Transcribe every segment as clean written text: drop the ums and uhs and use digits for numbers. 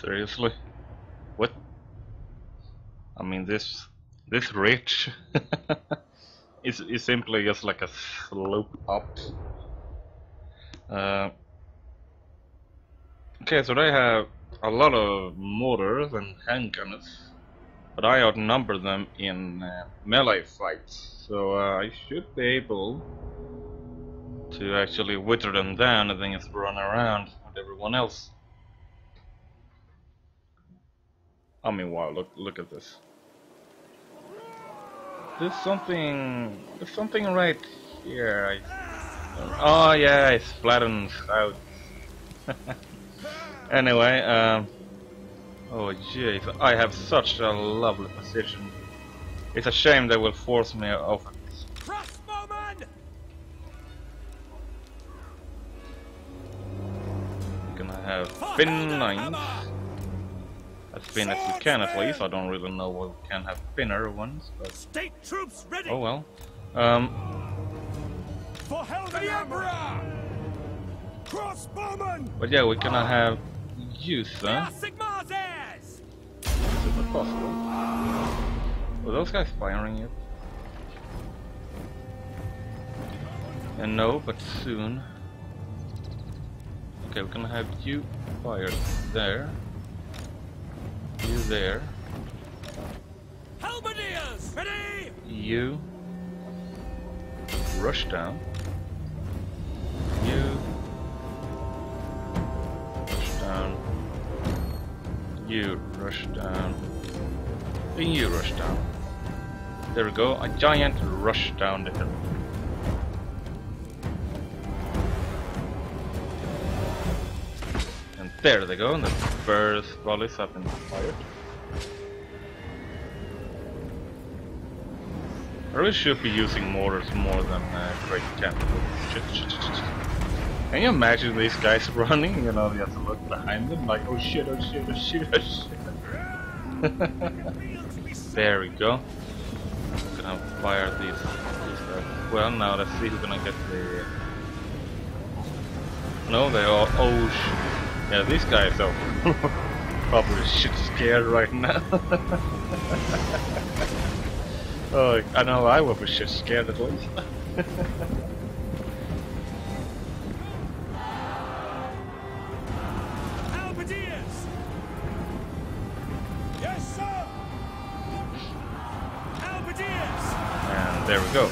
Seriously? What? I mean, this ridge is simply just like a slope up. Okay, so they have a lot of mortars and handgunners, but I outnumber them in melee fights, so I should be able to actually wither them down and then just run around with everyone else. I mean, wow, look at this. There's something right here. Oh yeah, it's flattened out. Anyway, oh jeez, I have such a lovely position. It's a shame they will force me off. We're gonna have fin 9s. As thin as we can, at least. I don't really know what we can have thinner ones, but State troops ready. oh well. For hell the Emperor! Crossbowmen! But yeah, we're gonna have use them. Is it possible? Were those guys firing yet? And no, but soon. Okay, we're gonna have you fired there. You there. Halberdiers! Ready! You rush down. You rush down. You rush down. Then you rush down. There we go, a giant rush down the hill. And there they go, and the first volleys have been fired. I really should be using mortars more than great cannons. Can you imagine these guys running? You know, you have to look behind them like, oh shit, oh shit, oh shit, oh shit. There we go. I'm gonna fire these guys. Well, now let's see who's gonna get the. No, they all. Oh shit. Yeah, these guys are probably shit scared right now. Oh, I know I would be shit scared at least. Halberdiers! Yes, sir! Halberdiers! And there we go.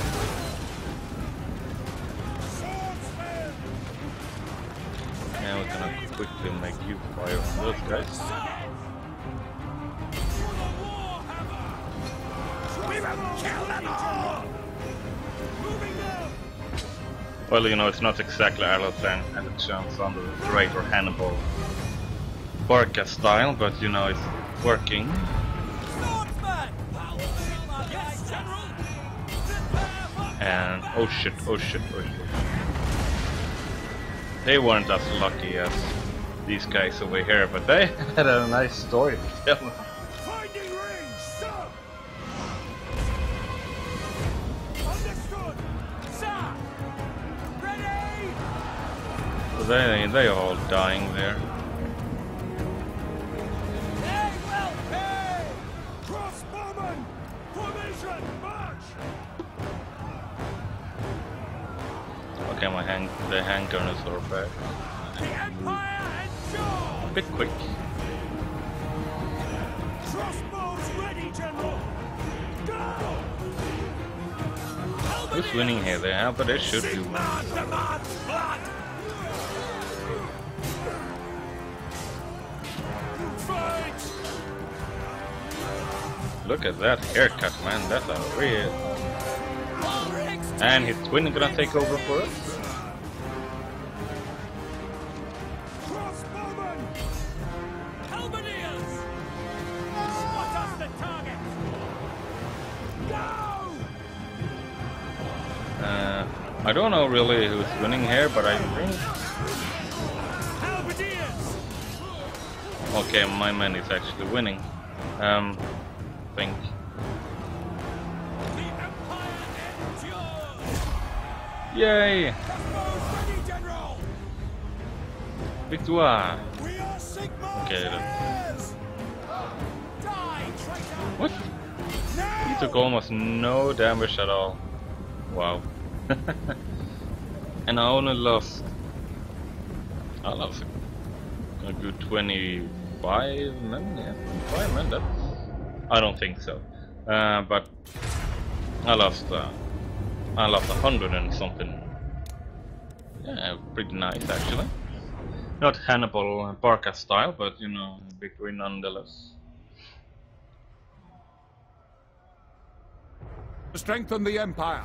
Swordsmen! And we're gonna quickly make you fire on those guys. We will kill them all! Moving them! Well, you know, it's not exactly Arlatan and it sounds under the Great or Hannibal Barca style, but you know, it's working. And oh shit, oh shit, oh shit. They weren't as lucky as these guys over here, but they had a nice story to tell. Finding range, sir! Understood! Sir! Ready! So they all dying there. They will pay! Crossbowmen! Formation, march! Okay, the handgunners are back. The Empire ensures! A bit quick. Crossbows ready, General! Go! Who's winning here? They have, but they should do one. Fight! Look at that haircut, man. That's a real. And his twin gonna take over for us. Crossbowmen! Halberdiers! Spot us the target! Go! I don't know really who's winning here, but I think. Halberdiers! Okay, my man is actually winning. Think. The Empire endures! Yay! Crossbows ready, General! Victoire! We are Sigma! Okay, What? He took almost no damage at all. Wow. And I only lost... I lost a good 25 men, yeah, 25 men, that's... I don't think so. But I lost 100 and something. Yeah, pretty nice actually. Not Hannibal Barca style, but you know, victory nonetheless. Strengthen the Empire.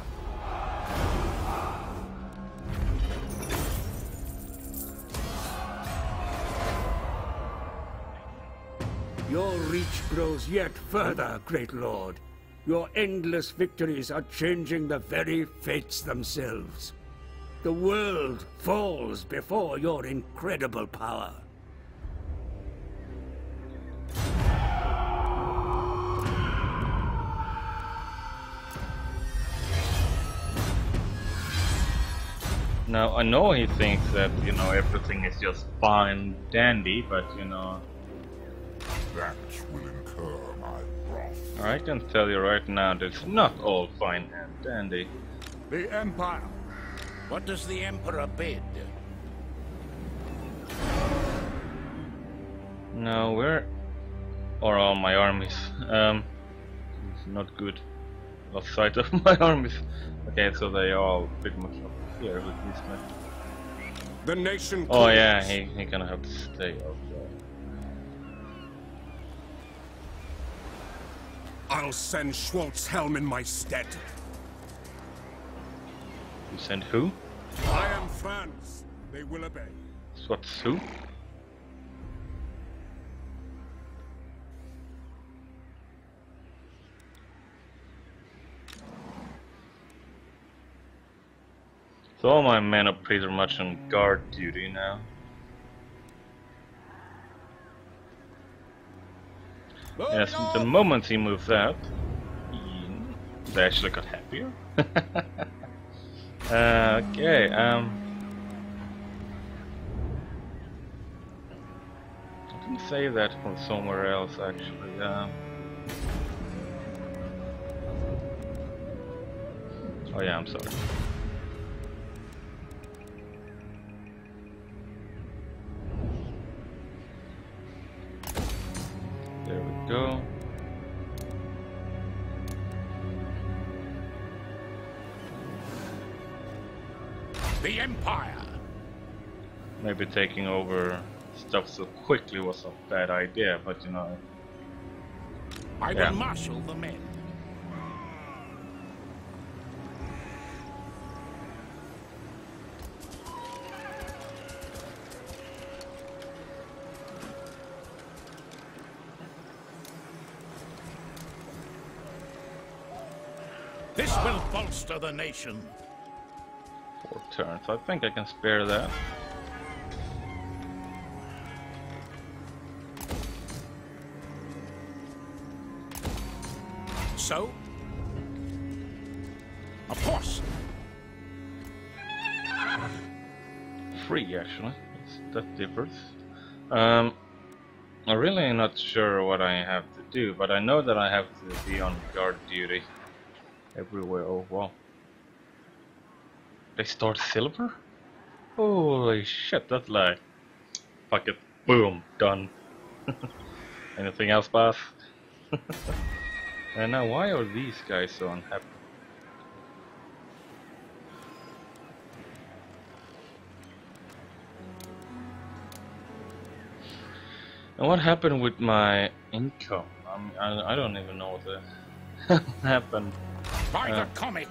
Your reach grows yet further, great lord. Your endless victories are changing the very fates themselves. The world falls before your incredible power. Now, I know he thinks that, you know, everything is just fine dandy, but, you know... That will incur my wrath. I can tell you right now that it's not all fine and dandy. The Empire. What does the Emperor bid? Now, where are all my armies? It's not good. Lost sight of my armies. Okay, so they are all pretty much up here with these men. The nation. Oh yeah, he gonna have to stay up there. I'll send Schwartzhelm in my stead. You send who? I am France. They will obey. What's who? So all my men are pretty much on guard duty now. Yes, the moment he moved out, they actually got happier. Okay, I can say that from somewhere else actually. Oh yeah, I'm sorry. There we go. The Empire! Maybe taking over stuff so quickly was a bad idea, but you know... I Yeah. will marshal the men. This will bolster the nation. 4 turns, I think I can spare that. So? Of course. 3 actually, that differs. I'm really not sure what I have to do, but I know that I have to be on guard duty everywhere. Oh wow. They start silver? Holy shit, that's like... Fuck it. Boom. Done. Anything else, boss? And now why are these guys so unhappy? And what happened with my income? I don't even know what happened. By the comet!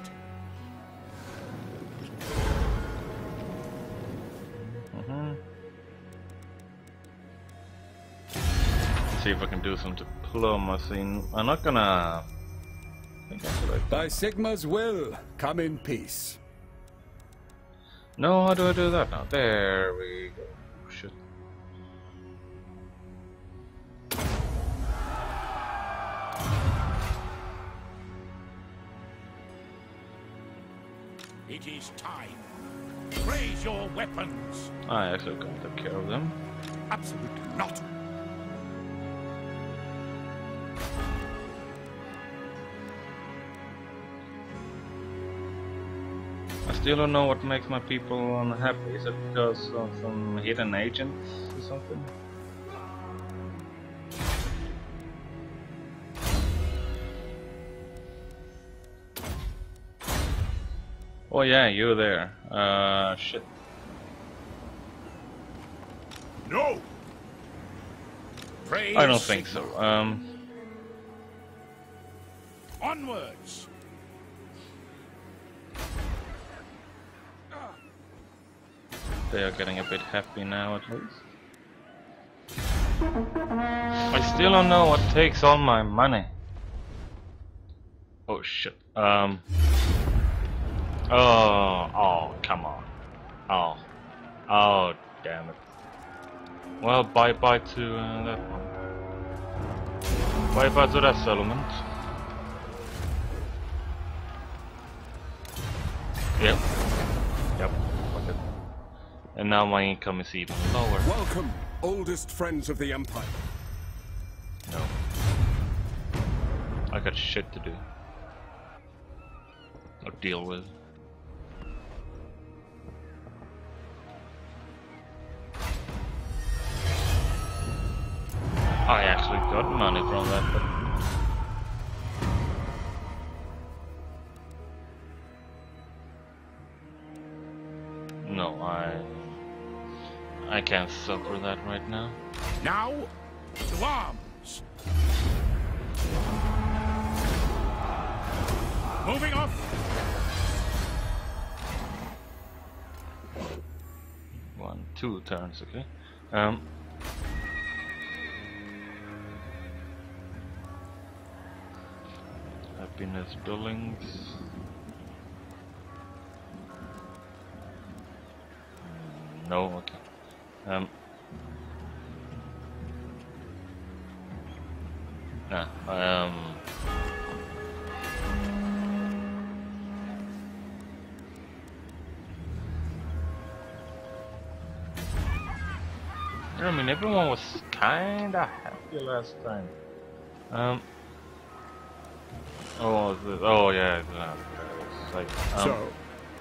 See if I can do some diplomacy. I'm not gonna... I think that's what I thought. By Sigma's will, come in peace. No, how do I do that now? There we go. Shit. It is time. Raise your weapons. I actually can take care of them. Absolutely not. still don't know what makes my people unhappy. Is it because of some hidden agents or something? Oh yeah, you're there. Shit. No. Praise I don't think so. Onwards. They are getting a bit happy now, at least. I still don't know what takes all my money. Oh shit. Oh, come on. Oh, damn it. Well, bye-bye to that one. Bye-bye to that settlement. Yep. Fuck it. And now my income is even lower. Welcome, oldest friends of the Empire. No. I got shit to do. Or deal with. I actually got money from that, but no, I can't suffer that right now. Now, to arms. Moving off. 1, 2 turns, okay. Happiness buildings. No, okay. I mean, everyone was kinda happy last time. Oh, oh yeah, it's like So,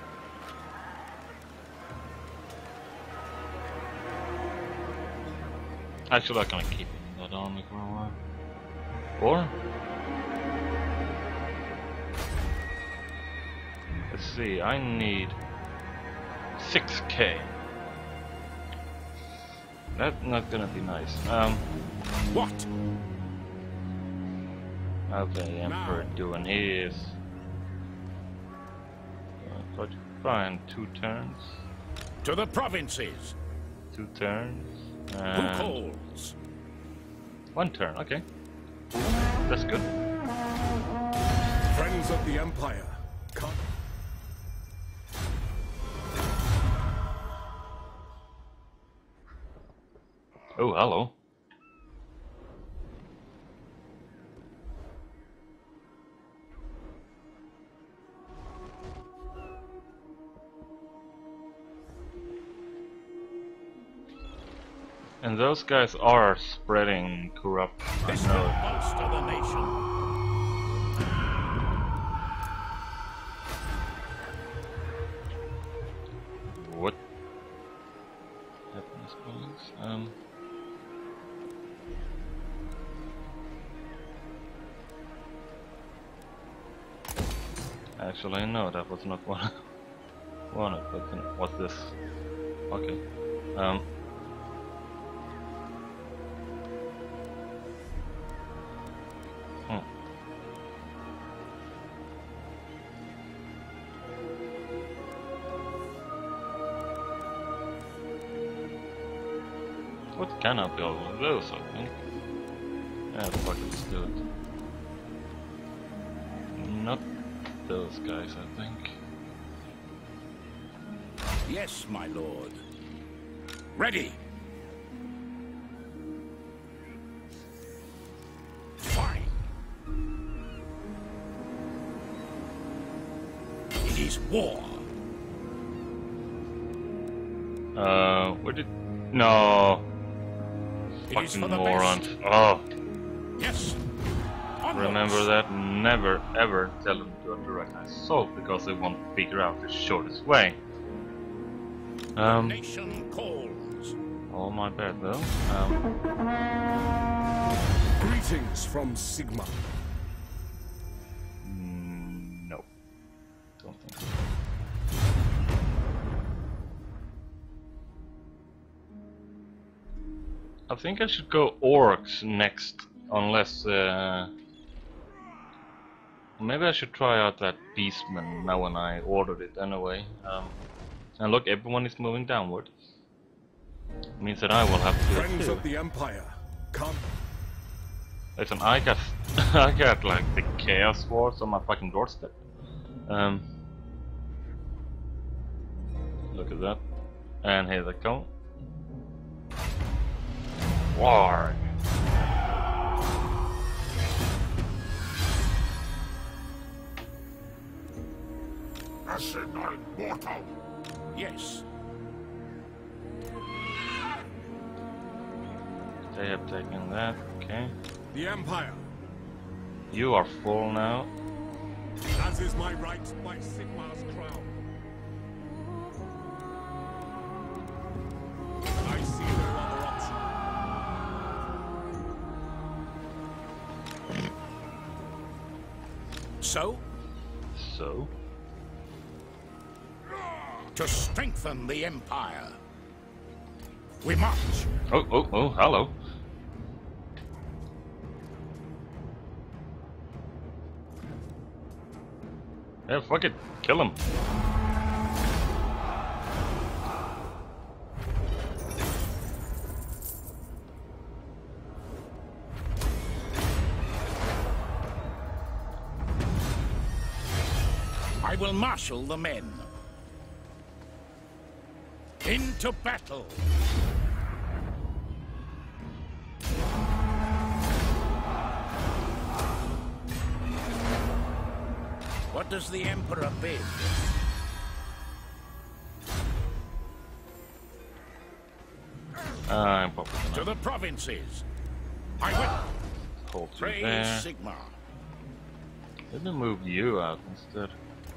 actually, I'm gonna keep that army for a while. Or let's see, I need 6k. That's not gonna be nice. What? Okay, Emperor doing his. Fine, 2 turns. To the provinces. 2 turns. Who And calls? 1 turn, okay. That's good. friends of the Empire, come. Oh, hello. And those guys are spreading corrupt. This will bolster the nation. What? Happiness buildings? Actually, no, that was not what I wanted, but what's this? Okay. What can I build with those, I think? Yeah, fuck it, let's do it. Not those guys, I think. Yes, my lord. Ready. Fine. It is war. Where did... No! It is Fucking for the morons. best. Oh! Yes. Remember that, never ever tell them to do a direct assault because they won't figure out the shortest way. Nation calls. All my bad though. Greetings from Sigma. No. Don't think so. I think I should go orcs next, unless maybe I should try out that beastman now when I ordered it anyway. And look, everyone is moving downward. Means that I will have to do it Friends too. of the Empire, come. Listen, I got I got like the Chaos Wars on my fucking doorstep. Look at that. And here they come. War. Asinine mortal. Yes. They have taken that, okay. The Empire, You are full now. as is my right by Sigma's crown. I see no other option. So, So? to strengthen the Empire, we march. Oh, hello. Yeah, fuck it. Kill him. I will marshal the men. Into battle. What does the Emperor bid? I'm probably To gonna the provinces. I will. hold you Praise there. Sigma. Let me move you out instead.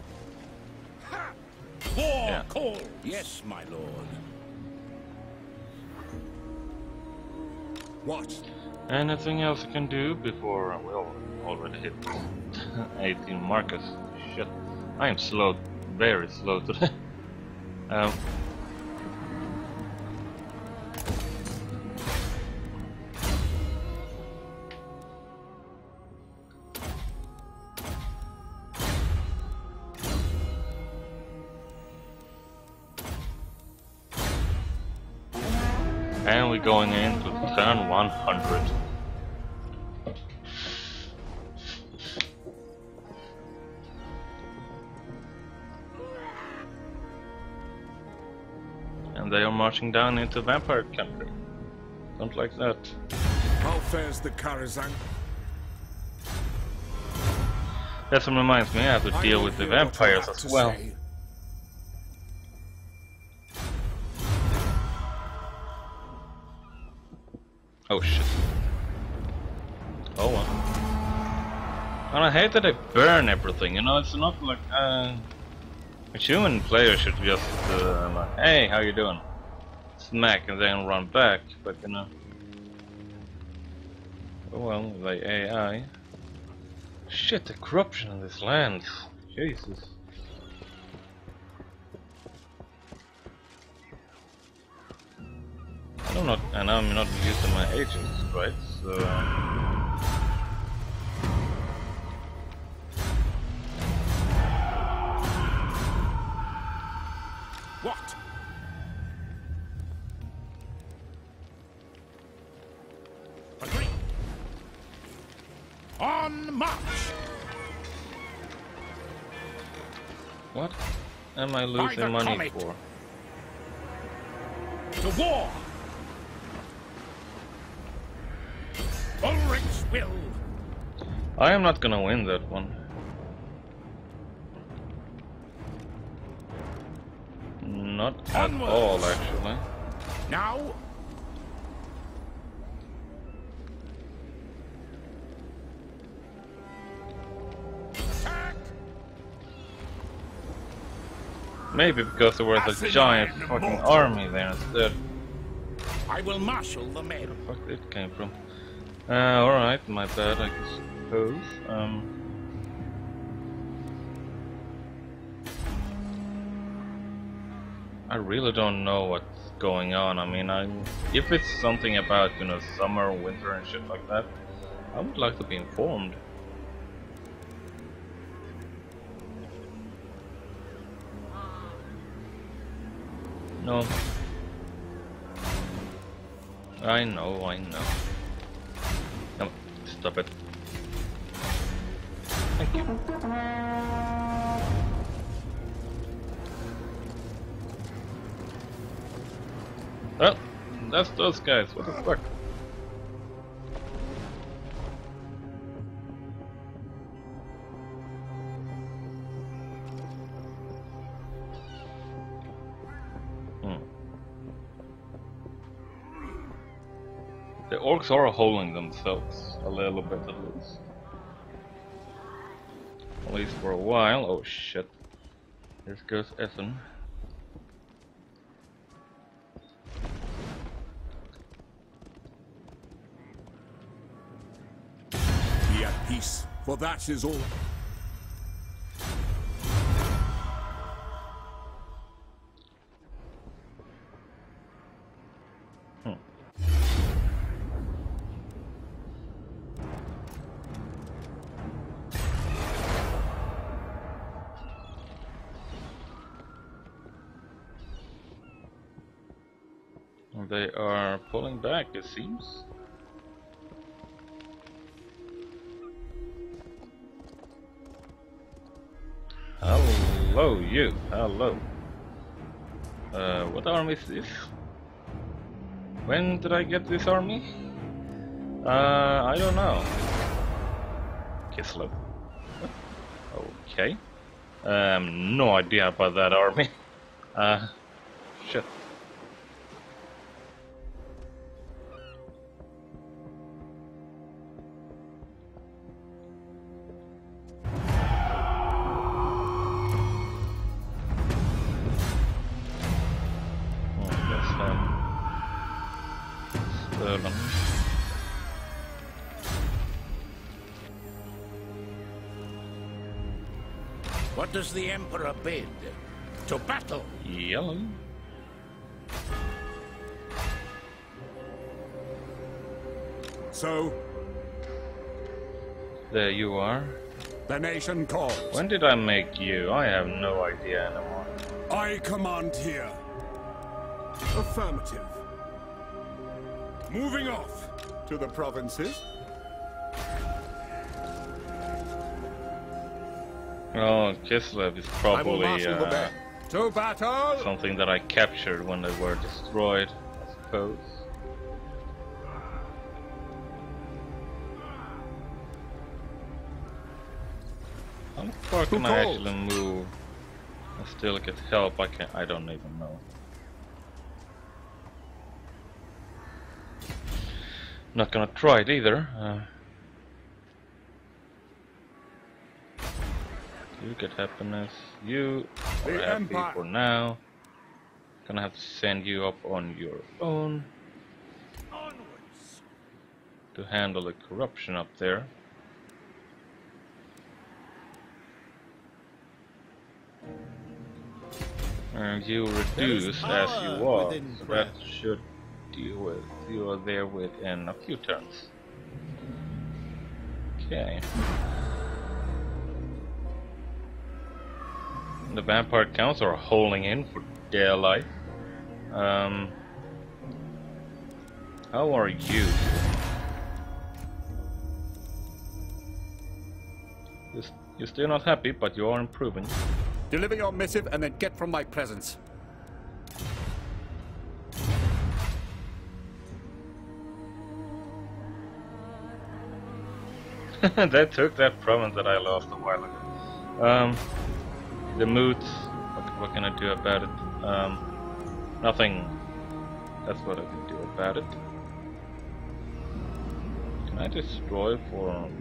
War Yeah. call. Yes, my lord. What? Anything else I can do before we already hit 18 markers? Shit. I am slow, very slow today. And we're going into turn 100. And they are marching down into vampire country. Don't like that. How fares the Karazhan? That reminds me, I have to I deal will with the hear what you vampires have as to well. say. Oh shit. Oh well. And I hate that they burn everything, you know, it's not like a human player should just like, hey, how you doing? Smack and then run back, but you know. Oh well, like AI. Shit, the corruption in this land. Jesus. I'm not, and I'm not using my agents, right? So. What? Agree. On march. What am I losing money comet. for? To war. Ulrich's will. I am not gonna win that one. Not at Onwards. all, actually. Now. Maybe because there was a giant fucking army there instead. I will marshal the men. Where the fuck it came from? Alright, my bad, I suppose. I really don't know what's going on. I mean, if it's something about, you know, summer, winter and shit like that, I would like to be informed. No. I know. Come on, stop it. Thank you. Well, that's those guys. What the fuck? The orcs are holding themselves a little bit at least. At least for a while. Oh shit. Here goes Ethan. Be at peace, for that is all. They are pulling back, it seems. Hello, you. Hello. What army is this? When did I get this army? I don't know. Kislev. Okay. No idea about that army. Shit. What does the Emperor bid? To battle? Yellow. So, There you are. the nation calls. When did I make you? I have no idea anymore. I command here. Affirmative. Moving off to the provinces. Oh, Kislev is I will probably marshal the men. To battle! something that I captured when they were destroyed, I suppose. How far can I actually move and still get help? I don't even know. Not gonna try it either. You get happiness. You are The happy Empire. for now. Gonna have to send you up on your own Onwards! to handle the corruption up there. And you reduce as you power walk, within so that breath. should deal with you are there within a few turns. Okay. The vampire counts are holding in for dear life. How are you? You're still not happy, but you are improving. Deliver your missive and then get from my presence. They took that province that I lost a while ago. The moods, what can I do about it? Nothing. That's what I can do about it. Can I destroy for...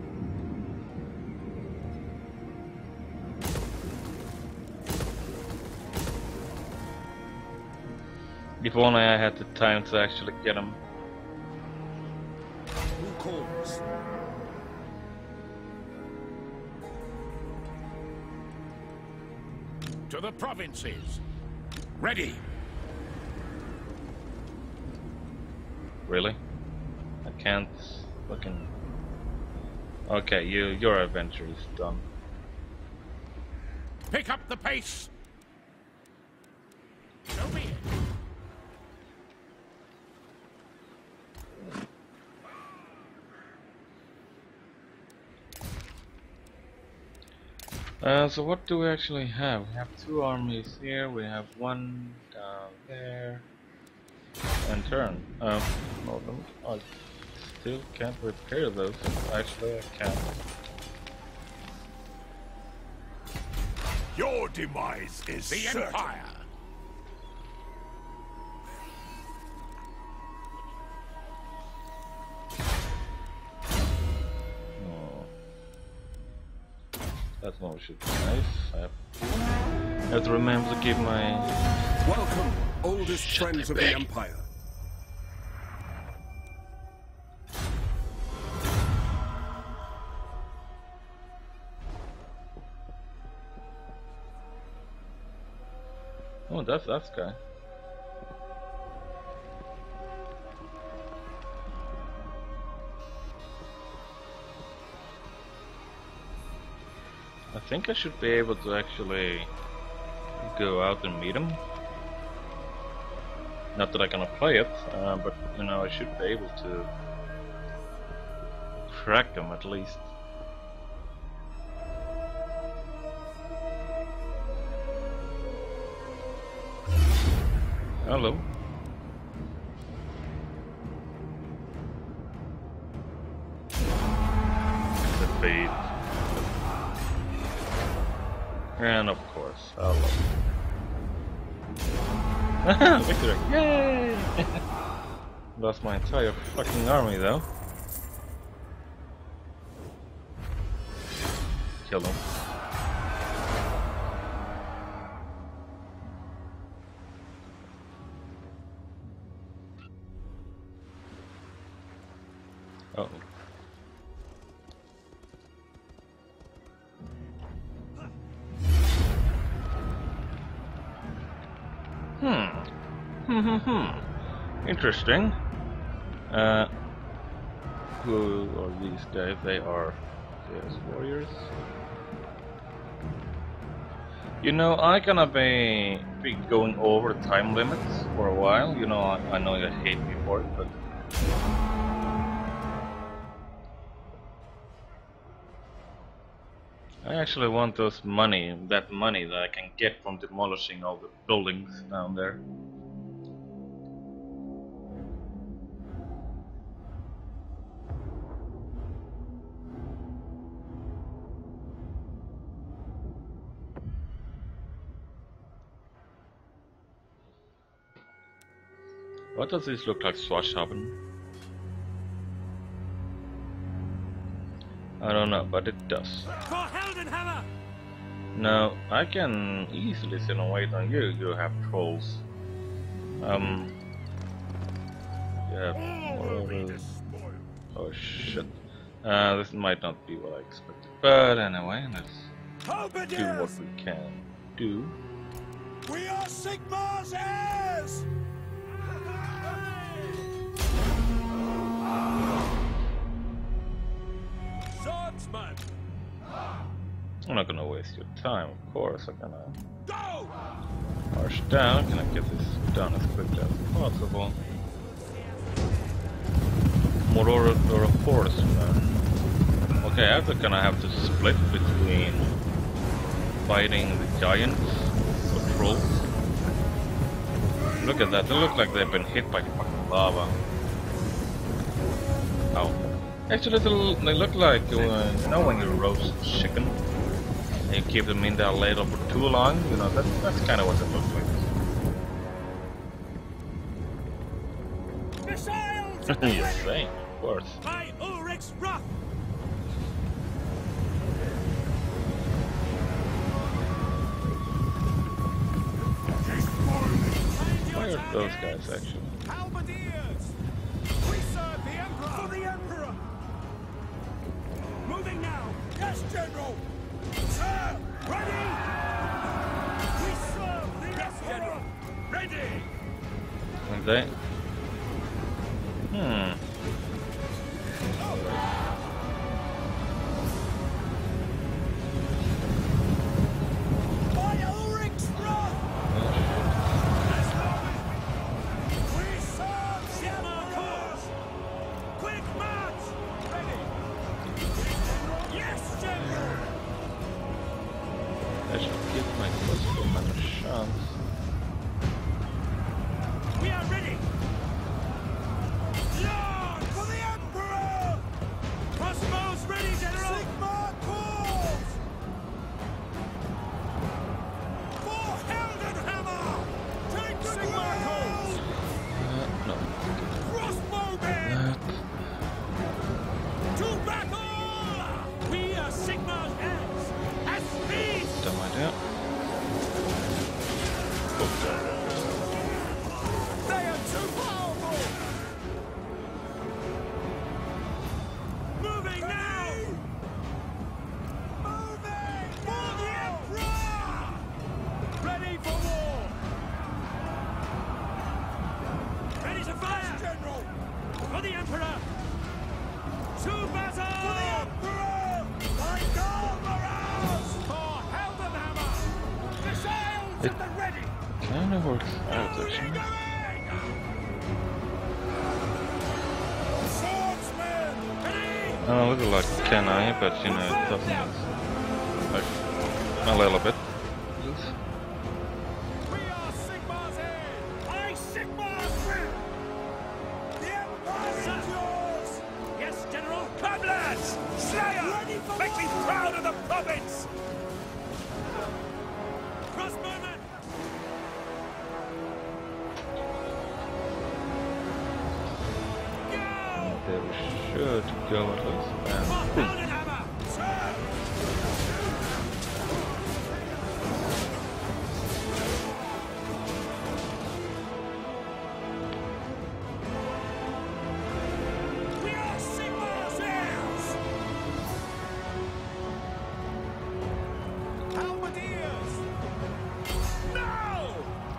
If only I had the time to actually get him. Who calls? To the provinces. Ready. Really? I can't fucking... Okay, your adventure is done. Pick up the pace. So be it. So what do we actually have? We have 2 armies here, we have 1 down there, and turn. No, I still can't repair those. Actually, I can. Your demise is The certain. Empire. That's what should be nice. I have to remember to give my... Welcome, oldest friends of the Empire. Oh, that's that guy. I think I should be able to actually go out and meet him. Not that I cannot play it, but you know, I should be able to track him at least. Hello. Defeat. And of course, hello. Victory! Yay! Lost my entire fucking army though. Kill him. Uh-oh. Interesting. Who are these guys? They are Chaos Warriors. You know, I'm gonna be going over time limits for a while. You know, I know you hate me for it, but I actually want that money that I can get from demolishing all the buildings down there. What does this look like, Swashhaven? I don't know, but it does. For Heldenhammer! Now, I can easily sit and wait on you. You have trolls. Yeah. Oh shit. This might not be what I expected. But anyway, let's do what we can do. We are Sigmar's heirs! Swordsman! I'm not gonna waste your time, of course. I'm gonna Go! march down. Can I get this done as quickly as possible? More or a force. Okay, I'm gonna have to split between fighting the giants or trolls. Look at that, they look like they've been hit by fucking lava. Ow. Actually, they look like, you know when you roast chicken and you keep them in there ladle for too long? You know, that's kind of what it looks like. Missiles! You're saying, of course. By Ulrich's wrath! Why are those those guys actually. Halberdiers! We serve the Emperor! For the Emperor! Moving now! Yes, General! Sir! Ready! We serve the Emperor! Ready! And they... By Ulrich's wrath! We serve the cause! Quick march! Ready! Yes, General! I should give my customer a chance. We are ready! Lord, for the Emperor! Crossbows ready, General! Sigma calls! For Heldenhammer! Take the Sigma calls! No. Crossbowmen! To battle! We are Sigma's heirs! At speed! Dumb idea. They are too powerful! Moving now! Moving! For the Emperor! Ready for war! Ready to fire! General! For the Emperor! To battle! For the Emperor! By Galvaras! For Heldenhammer! Missiles at the ready! Kind of works out actually. Swordsman! Ready! A little like can I, but you know it doesn't. Like a little bit. We are Sigma's head! I Sigma's will! The Empire is yours! Yes, General! Come, lads! Slayer! Make me proud of the province! Crossbowmen! Go! There we should go at least. For And boom. Heldenhammer! Sir! We are Sigma's heirs! Halberdiers! No!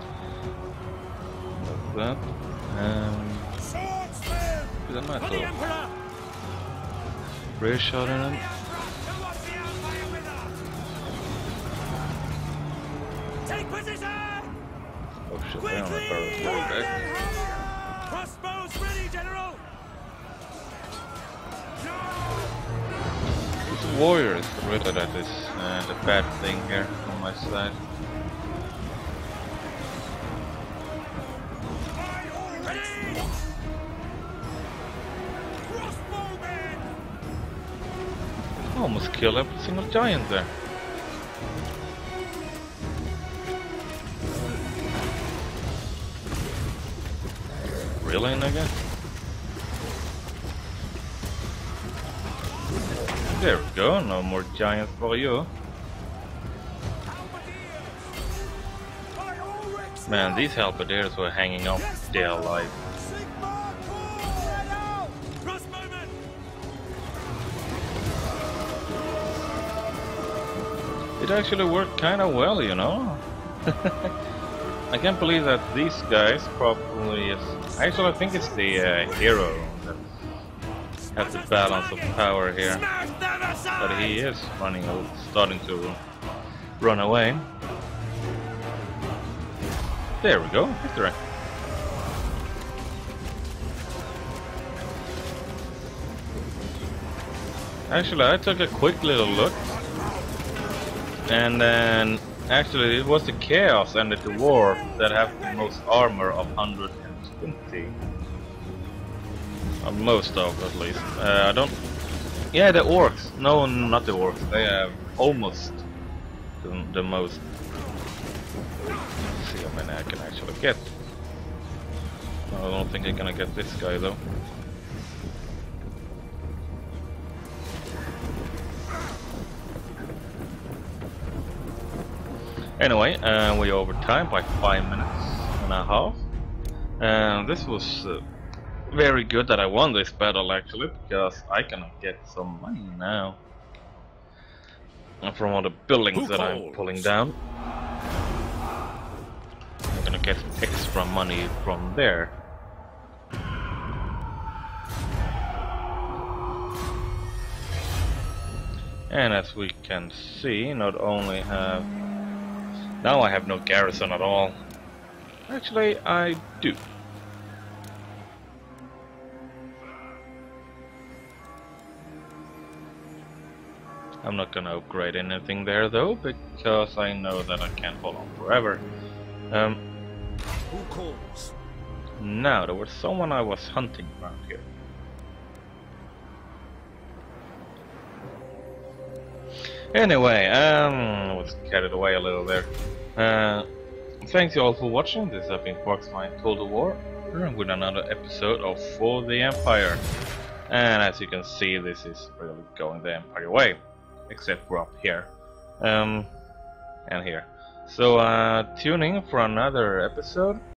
That. Swordsman! Is that For the not Emperor! rear shot in The him? Emperor towards the Empire with us! Take position! Oh shit, they don't have barrels back. Crossbows ready, General! This warrior is really that is the bad thing here on my side. Ready! Crossbowmen! Almost killed every single giant there. Really, nigga? There we go, no more giants for you. Man, these halberdiers were hanging up their life. Sigma call! Crossbowmen! It actually worked kind of well, you know? I can't believe that these guys probably is... Actually, I think it's the hero that has the balance of power here. But he is running, starting to run away. There we go, victory. Actually, I took a quick little look. And then, actually, it was the Chaos and the Dwarf that have the most armor of 120. Most of, at least. I don't... Yeah, the Orcs. No, not the Orcs. They have almost the most. Let's see how many I can actually get. I don't think I'm gonna get this guy, though. Anyway, we're over time by 5 minutes and a half. This was very good that I won this battle actually, because I can get some money now from all the buildings that I'm pulling down. I'm gonna get extra money from there. And as we can see, not only have... Now I have no garrison at all. Actually, I do. I'm not gonna upgrade anything there though, because I know that I can't hold on forever. Who calls? Now, there was someone I was hunting around here. Anyway, I was carried away a little there. Thanks you all for watching. This has been Fox.Mind Total War with another episode of For the Empire. And as you can see, this is really going the Empire way, except for up here and here. So tune in for another episode.